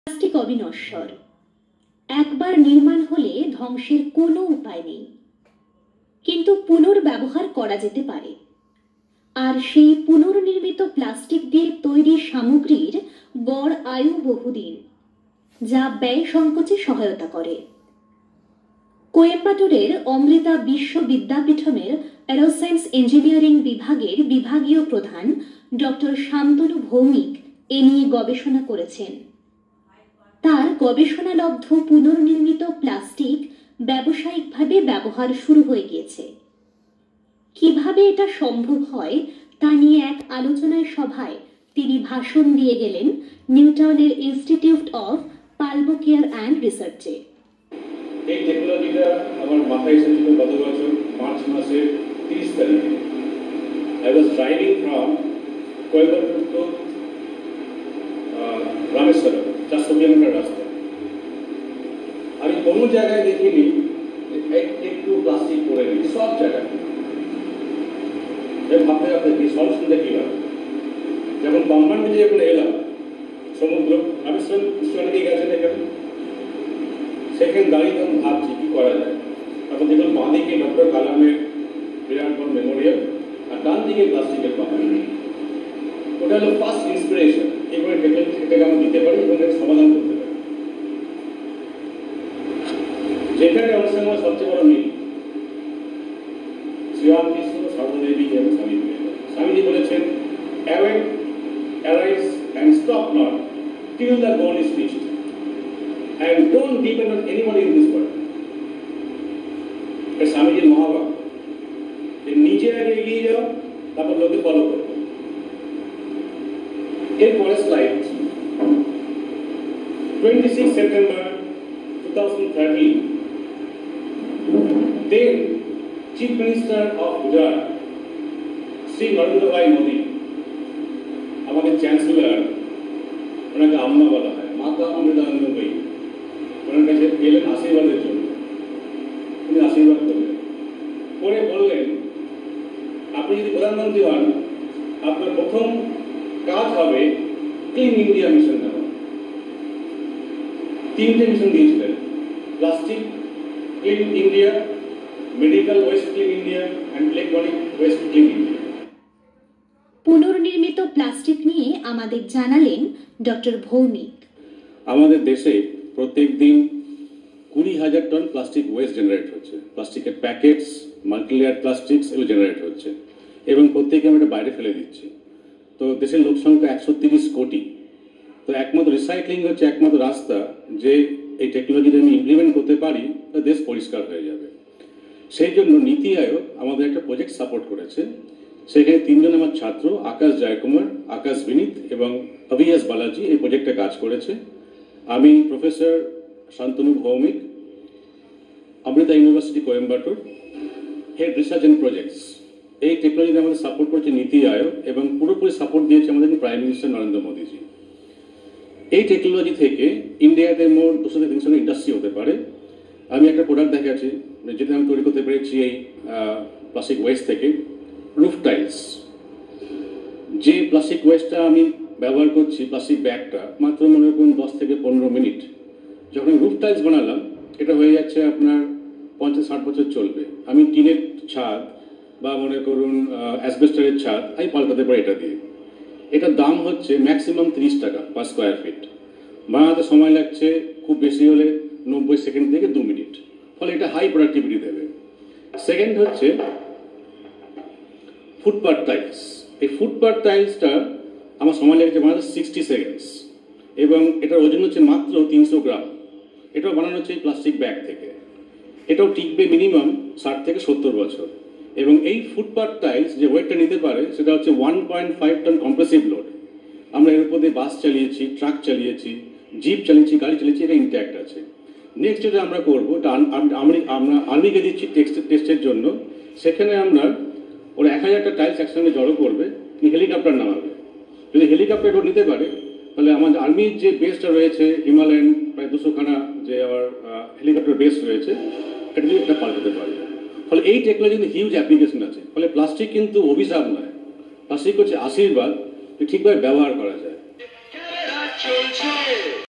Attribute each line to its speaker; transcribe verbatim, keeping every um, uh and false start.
Speaker 1: Plastic অবিনশ্বর, একবার নির্মাণ হলে ধ্বংসের কোনো উপায় নেই, কিন্তু পুনর্ব্যবহার করা যেতে পারে। আর সেই পুনর্নির্মিত প্লাস্টিক দিয়ে তৈরি সামগ্রীর গড় আয়ু বহুদিন, যা ব্যয় সংকোচে সহায়তা করে। কোয়েম্বাটোরের অমৃতা বিশ্ব বিদ্যাপীঠমের এরোসায়েন্স ইঞ্জিনিয়ারিং বিভাগের বিভাগীয় প্রধান ডক্টর শান্তনু ভৌমিক এ নিয়ে গবেষণা করেছেন। তার গবেষণালব্ধ পুনর্নির্মিত প্লাস্টিক ব্যবসায়িকভাবে ব্যবহার শুরু হয়ে গিয়েছে। কিভাবে এটা সম্ভব হয় তা নিয়ে এক আলোচনায় সভায় তিনি ভাষণ দিয়ে গেলেন নিউটাউনের institute of Pulmocare and রিসার্চে।
Speaker 2: এই টেকনোলজিটা আমার মাথায় এসেছিল গত বছর মার্চ মাসের তিরিশ তারিখে। I was driving from Coimbatore to Rameswaram, চারশো কিলোমিটার রাস্তা। আমি কোনো জায়গায় দেখিনি একটু প্লাস্টিক পড়ে নেই, সব জায়গায়। ভাবতে ভাবতে সলিউশনটা কি হবে। যখন পাম্বান থেকে যখন এলাম সমুদ্র রামেশ্বরম কৃষ্ণনদী গেছেন এখানে, সেখানে দাঁড়িয়ে তখন ভাবছি কি করা যায়। তখন দেখুন বাঁ দিকে ডক্টর কালামের বিরাট বড় মেমোরিয়াল আর ডান দিকে প্লাস্টিকের পাহাড়। ওটা হলো ফার্স্ট ইন্সপিরেশন। এবারে টেকনোলজি থেকে আমরা দিতে পারি এবং এর সমাধান করতে পারি। যেখানে অনুষ্ঠান আমার সবচেয়ে বড় মিল শ্রীরামকৃষ্ণ সর্বদেবী এবং স্বামী বিবেকানন্দ। স্বামীজি বলেছেন, awake, arise and stop not till the goal is reached and don't depend on anybody in this world. এটা স্বামীজির মহাবাক্য। নিজে আগে এগিয়ে যাও, তারপর লোকে ফলো করবে। এর পরের slide, twenty-six September twenty thirteen, then Chief Minister of Gujarat, Sri Narendra Bhai Modi, আমাদের চ্যান্সেলর, ওনাকে আম্মা বলা হয়, মাতা অমৃতানন্দ ভাই, ওনার কাছে গেলেন আশীর্বাদের জন্য। উনি আশীর্বাদ করলেন, পরে বললেন, আপনি যদি প্রধানমন্ত্রী হন, আপনার প্রথম কাজ হবে ক্লিন ইন্ডিয়া মিশন নেওয়া। তিনটে মিশন দিয়েছিলেন, plastic clean India, medical waste clean India and electronic waste clean India.
Speaker 1: পুনর্নির্মিত প্লাস্টিক নিয়ে আমাদের জানালেন ডক্টর ভৌমিক।
Speaker 2: আমাদের দেশে প্রত্যেক দিন কুড়ি হাজার টন প্লাস্টিক ওয়েস্ট জেনারেট হচ্ছে। প্লাস্টিকের প্যাকেটস, মাল্টিলেয়ার প্লাস্টিক্স এগুলো জেনারেট হচ্ছে এবং প্রত্যেকে আমরা এটা বাইরে ফেলে দিচ্ছি। তো দেশের লোক সংখ্যা একশো তিরিশ কোটি। তো একমাত্র রিসাইক্লিং হচ্ছে একমাত্র রাস্তা, যে এই টেকনোলজিটা আমি ইমপ্লিমেন্ট করতে পারি, দেশ পরিষ্কার হয়ে যাবে। সেই জন্য নীতি আয়োগ আমাদের একটা প্রজেক্ট সাপোর্ট করেছে। সেখানে তিনজন আমার ছাত্র, আকাশ জয়কুমার, আকাশ বিনীত এবং অভিয়াস বালাজি এই প্রজেক্টে কাজ করেছে। আমি professor Shantanu Bhowmik, Amrita university Coimbatore, head research and projects. এই টেকনোলজি আমাদের সাপোর্ট করেছে নীতি আয়োগ এবং পুরোপুরি সাপোর্ট দিয়েছে আমাদের প্রাইম মিনিস্টার নরেন্দ্র মোদীজি। এই টেকনোলজি থেকে ইন্ডিয়াতে মোট দুশো থেকে তিনশো ইন্ডাস্ট্রি হতে পারে। আমি একটা প্রোডাক্ট দেখাচ্ছি যেটা আমি তৈরি করতে পেরেছি এই প্লাস্টিক ওয়েস্ট থেকে, রুফ টাইলস। যে প্লাস্টিক ওয়েস্টটা আমি ব্যবহার করছি, প্লাস্টিক ব্যাগটা, মাত্র মনে করুন দশ থেকে পনেরো মিনিট। যখন রুফ টাইলস বানালাম, এটা হয়ে যাচ্ছে আপনার পঞ্চাশ ষাট বছর চলবে। আমি টিনের ছাদ বা মনে করুন অ্যাসবেস্টারের ছাদ আমি পাল্টাতে পারি এটা দিয়ে। এটার দাম হচ্ছে ম্যাক্সিমাম তিরিশ টাকা পার স্কোয়ার ফিট। বানাতে সময় লাগছে খুব বেশি হলে নব্বই সেকেন্ড থেকে দু মিনিট। ফলে এটা হাই প্রোডাক্টিভিটি দেবে। সেকেন্ড হচ্ছে ফুটপাথ টাইলস। এই ফুটপাথ টাইলসটা আমার সময় লেগেছে বানাতে সিক্সটি সেকেন্ডস এবং এটার ওজন হচ্ছে মাত্র তিনশো গ্রাম। এটাও বানানো হচ্ছে এই প্লাস্টিক ব্যাগ থেকে। এটাও টিকবে মিনিমাম ষাট থেকে সত্তর বছর। এবং এই ফুটপাথ টাইলস যে ওয়েটটা নিতে পারে সেটা হচ্ছে one point five ton compressive load. আমরা এর উপর দিয়ে বাস চালিয়েছি, ট্রাক চালিয়েছি, জিপ চালিয়েছি, গাড়ি চালিয়েছি, এটা ইনট্যাক্ট আছে। নেক্সট যেটা আমরা করবো, এটা আমরা আর্মিকে দিচ্ছি টেস্টের জন্য। সেখানে আমরা ওরা এক হাজারটা টাইলস একসঙ্গে জড়ো করবে, হেলিকপ্টার নামাবে। যদি হেলিকপ্টার ওটা নিতে পারে, তাহলে আমাদের আর্মির যে বেসটা রয়েছে হিমালয়ান প্রায় দুশোখানা যে আমার হেলিকপ্টার বেস রয়েছে, এটা দিয়ে এটা পাল্টাতে পারবে। ফলে এই টেকনোলজিতে হিউজ অ্যাপ্লিকেশন আছে। ফলে প্লাস্টিক কিন্তু অভিশাপ নয়, প্লাস্টিক হচ্ছে আশীর্বাদ, ঠিকভাবে ব্যবহার করা যায়।